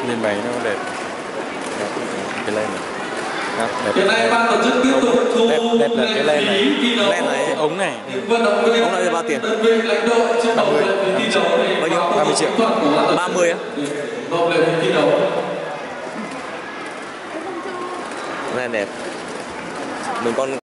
Nhìn máy nó đẹp. Cái len này. Đẹp. Hiện nay ban tổ chức tiếp tục thu đẹp là cái len này. Len này, Ống này. vận động viên, ống này bao tiền? đơn vị lãnh đạo trên đầu lệ thi đấu để bao nhiêu? 30 triệu. 30 á? đầu lệ thi đấu. Len đẹp. Mình còn